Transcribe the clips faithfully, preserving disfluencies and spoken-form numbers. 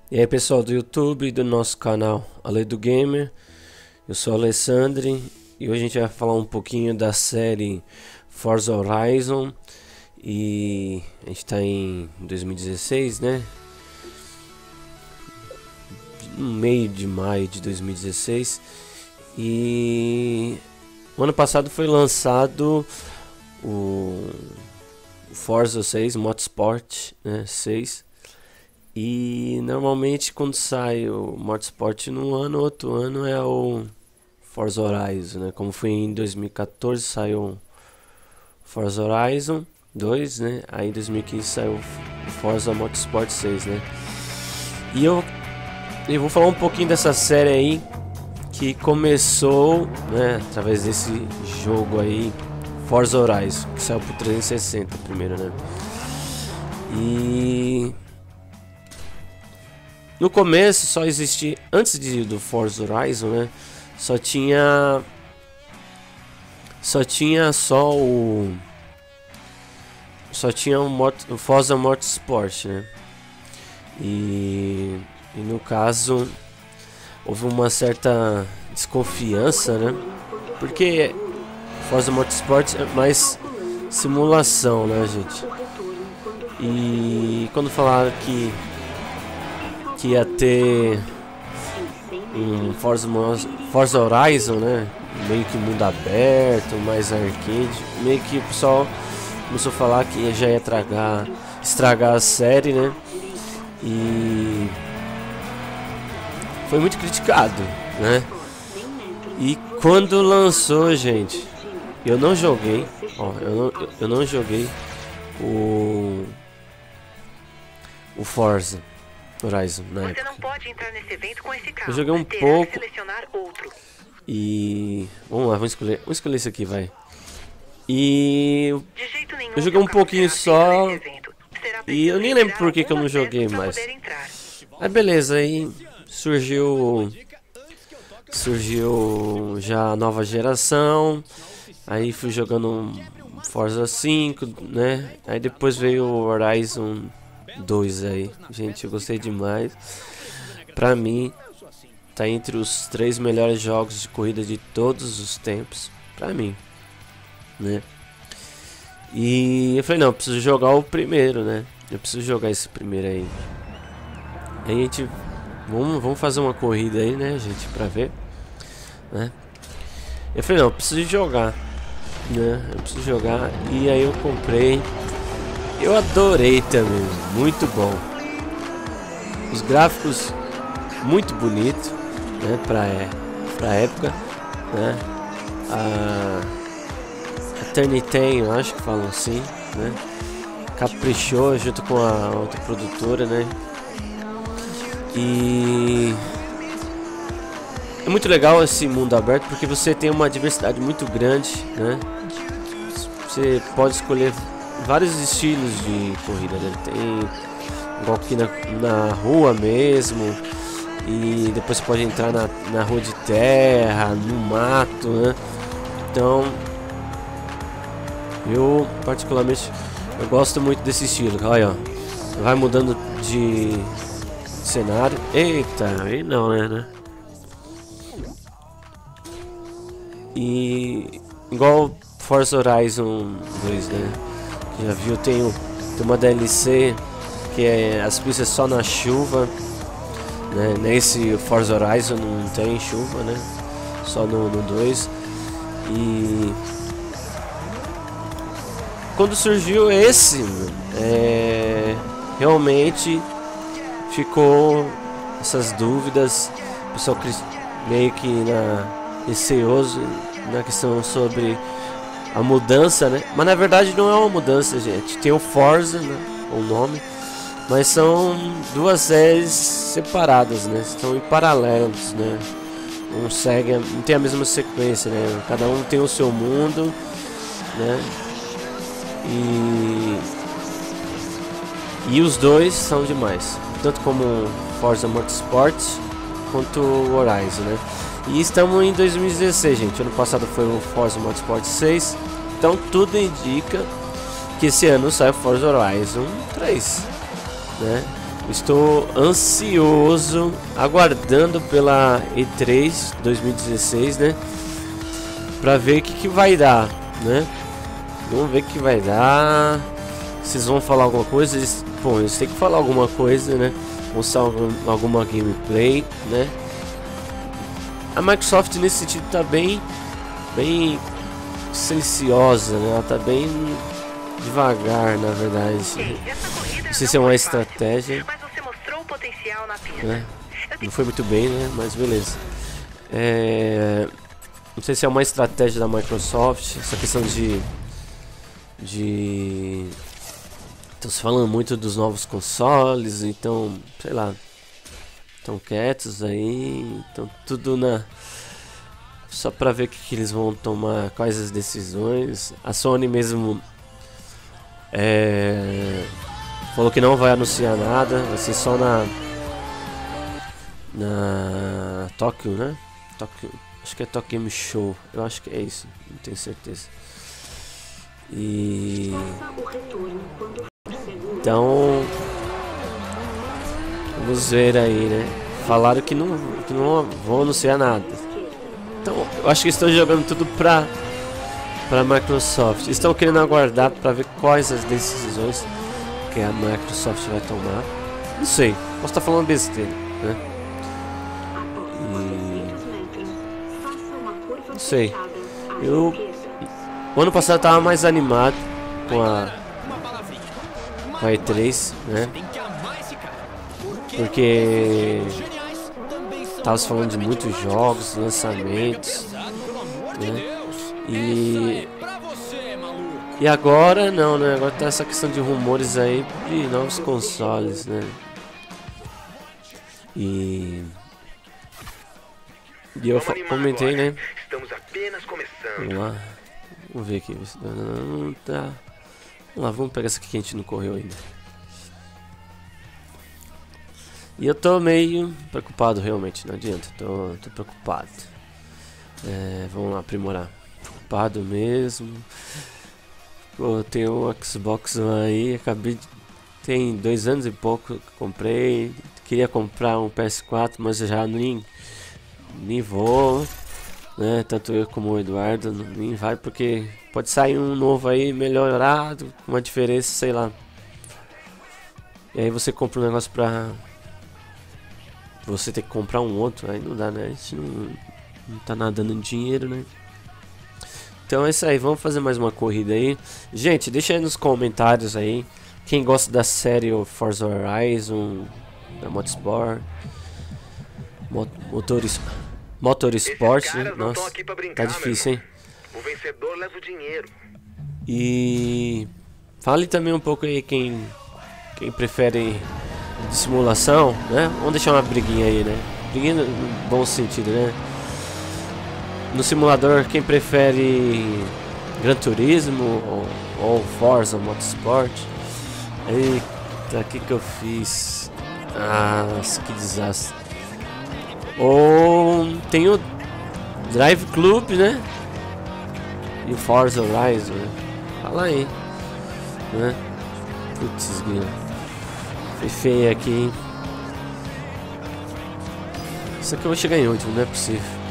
E aí pessoal do YouTube e do nosso canal Além do Gamer, eu sou o Alessandro e hoje a gente vai falar um pouquinho da série Forza Horizon. E a gente está em dois mil e dezesseis, né? No meio de maio de dois mil e dezesseis. E o ano passado foi lançado o Forza seis Motorsport, né? seis. E normalmente quando sai o Motorsport num ano, outro ano é o Forza Horizon, né? Como foi em dois mil e quatorze saiu o Forza Horizon dois, né? Aí em dois mil e quinze saiu o Forza Motorsport seis, né? E eu, eu vou falar um pouquinho dessa série aí que começou, né, através desse jogo aí, Forza Horizon, que saiu pro trezentos e sessenta primeiro, né? E no começo só existia, antes de, do Forza Horizon, né, só tinha só tinha só o só tinha o, Mot, o Forza Motorsport, né? E, e no caso houve uma certa desconfiança, né? Porque Forza Motorsport é mais simulação, né, gente? E quando falaram que que ia ter um Forza, Forza Horizon, né? Meio que mundo aberto, mais arcade. Meio que o pessoal começou a falar que já ia tragar, estragar a série, né? E foi muito criticado, né? E quando lançou, gente, eu não joguei, ó, eu não, eu não joguei o o Forza Horizon na Você época. não pode entrar nesse evento com esse carro. Eu joguei um Terá pouco que selecionar outro. e vamos lá, vamos escolher, vamos escolher isso aqui, vai. E De jeito nenhum, eu joguei seu um carro pouquinho será só aceito nesse evento. Será e eu preciso nem lembro retirar por que que eu não algumas joguei peças pra mais. poder entrar. Aí beleza, aí surgiu surgiu já a nova geração. Aí fui jogando um Forza cinco, né? Aí depois veio o Horizon dois aí. Gente, eu gostei demais. Pra mim, tá entre os três melhores jogos de corrida de todos os tempos. Pra mim, né? E eu falei, não, eu preciso jogar o primeiro, né? Eu preciso jogar esse primeiro aí. Aí a gente... Vamos, vamos fazer uma corrida aí, né, gente? Pra ver, né? Eu falei, não, eu preciso jogar, né? Eu preciso jogar. E aí eu comprei. Eu adorei também. Muito bom. Os gráficos muito bonito, né? Pra, é, pra época, né? A, a Turnitin, eu acho que falam assim, né? Caprichou junto com a outra produtora, né? E é muito legal esse mundo aberto porque você tem uma diversidade muito grande, né? Você pode escolher vários estilos de corrida, né? Tem igual aqui na, na rua mesmo, e depois você pode entrar na, na rua de terra, no mato, né? Então eu particularmente eu gosto muito desse estilo. Olha, ó, vai mudando de cenário. Eita, aí não, né, né? E igual Forza Horizon dois, né? Que já viu, tem, um, tem uma D L C que é as pistas só na chuva, né? Nesse Forza Horizon não tem chuva, né? Só no dois. E quando surgiu esse, é, realmente ficou essas dúvidas, o pessoal meio que na, receoso na questão sobre a mudança, né? Mas na verdade não é uma mudança, gente. Tem o Forza, né? O nome, mas são duas séries separadas, né? Estão em paralelos, né? Não segue, não tem a mesma sequência, né? Cada um tem o seu mundo, né? E e os dois são demais, tanto como Forza Motorsport quanto o Horizon, né? E estamos em dois mil e dezesseis, gente. Ano passado foi o Forza Motorsport seis, então tudo indica que esse ano sai o Forza Horizon três, né? Estou ansioso, aguardando pela E três dois mil e dezesseis, né? Pra ver o que, que vai dar, né? Vamos ver o que vai dar. Vocês vão falar alguma coisa? Eles, bom, eles têm que falar alguma coisa, né? Mostrar algum, alguma gameplay, né? A Microsoft nesse sentido tá bem, bem silenciosa, né? Ela tá bem devagar, na verdade. Não sei se é uma estratégia, Mas você mostrou o potencial na pista. né? Não foi muito bem, né? Mas beleza. É... Não sei se é uma estratégia da Microsoft, essa questão de... de... Estão se falando muito dos novos consoles, então, sei lá, estão quietos aí, então tudo na... Só pra ver o que, que eles vão tomar, quais as decisões. A Sony mesmo é... falou que não vai anunciar nada, vai ser só na... Na... Tóquio, né? Tóquio, acho que é Tóquio Game Show, eu acho que é isso, não tenho certeza. E... Então, vamos ver aí, né? Falaram que não, que não vão anunciar nada. Então, eu acho que estão jogando tudo pra, pra Microsoft. Estão querendo aguardar pra ver quais as decisões que a Microsoft vai tomar. Não sei, posso estar falando besteira, né? E... Não sei. Eu... O ano passado eu tava mais animado com a... com a E três, né? Porque tava se falando de muitos jogos, lançamentos, né? E e agora não, né? Agora tá essa questão de rumores aí de novos consoles, né? E e eu comentei, né? Estamos apenas começando. Vamos lá, vamos ver aqui. Não tá. Vamos lá, vamos pegar essa aqui que a gente não correu ainda. E eu tô meio preocupado realmente, não adianta, tô, tô preocupado. É, vamos lá, aprimorar. Preocupado mesmo. Pô, tem um Xbox One aí, acabei de... Tem dois anos e pouco que comprei. Queria comprar um P S quatro, mas eu já nem, nem vou. Né? Tanto eu como o Eduardo nem vai, porque pode sair um novo aí melhorado, com uma diferença, sei lá. E aí você compra um negócio pra você ter que comprar um outro, aí não dá, né? A gente não, não tá nadando em dinheiro, né? Então é isso aí, vamos fazer mais uma corrida aí. Gente, deixa aí nos comentários aí quem gosta da série Forza Horizon, da Motorsport, Mot Motores Motorsport, né? Nossa, tá difícil, hein? O vencedor leva o dinheiro. E fale também um pouco aí quem quem prefere de simulação, né? Vamos deixar uma briguinha aí, né? Briguinha no bom sentido, né? No simulador, quem prefere Gran Turismo ou, ou Forza Motorsport? Eita, o que que eu fiz? Ah, que desastre. Ou tem o Drive Club, né? E o Forza Horizon, né? Fala aí, né? Putz, grila. Foi feio aqui, hein? Isso aqui eu vou chegar em último, não é possível.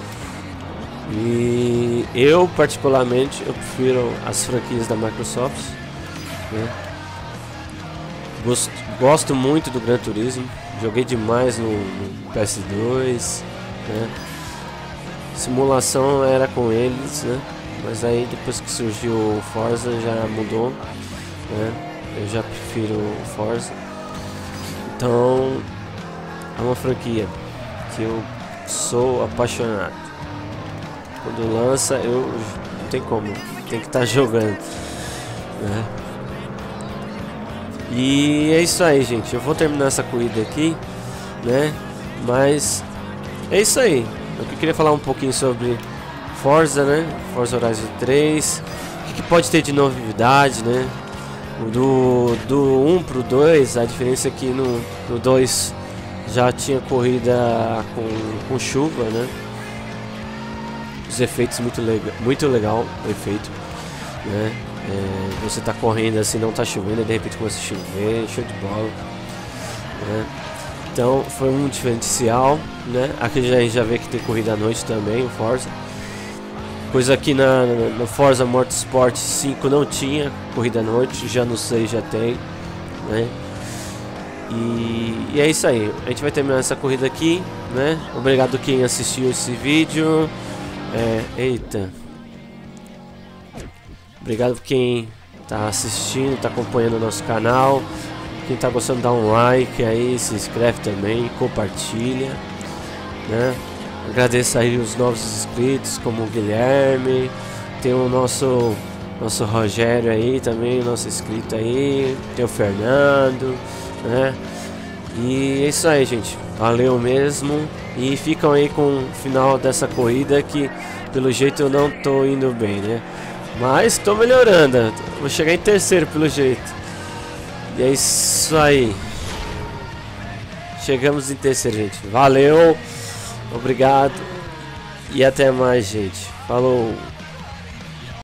E eu, particularmente, eu prefiro as franquias da Microsoft, né? Gosto, gosto muito do Gran Turismo. Joguei demais no, no P S dois, né? Simulação era com eles, né? Mas aí depois que surgiu o Forza já mudou, né? Eu já prefiro o Forza. Então é uma franquia que eu sou apaixonado. Quando lança, eu não tem como, tem que estar jogando, né? E é isso aí, gente. Eu vou terminar essa corrida aqui, né? Mas é isso aí. Eu queria falar um pouquinho sobre Forza, né? Forza Horizon três. O que, que pode ter de novidade, né? Do, do um pro dois, a diferença é que no, no dois já tinha corrida com, com chuva, né? Os efeitos muito legal, muito legal o efeito, né? É, você tá correndo assim, não tá chovendo, e de repente começa a chover, show de bola. né? Então foi um diferencial, né? Aqui já, a gente já vê que tem corrida à noite também, o Forza. Coisa que na, no Forza Motorsport cinco não tinha corrida à noite, já no seis já tem, né? E, e é isso aí, a gente vai terminar essa corrida aqui, né? Obrigado quem assistiu esse vídeo. É, eita. Obrigado quem tá assistindo, tá acompanhando o nosso canal. Quem tá gostando, dá um like aí, se inscreve também, compartilha, né? Agradeço aí os novos inscritos, como o Guilherme. Tem o nosso nosso Rogério aí também, nosso inscrito aí. Tem o Fernando, né? E é isso aí, gente. Valeu mesmo. E ficam aí com o final dessa corrida que pelo jeito eu não tô indo bem, né? Mas tô melhorando. Vou chegar em terceiro pelo jeito. E é isso aí. Chegamos em terceiro, gente. Valeu. Obrigado. E até mais, gente. Falou.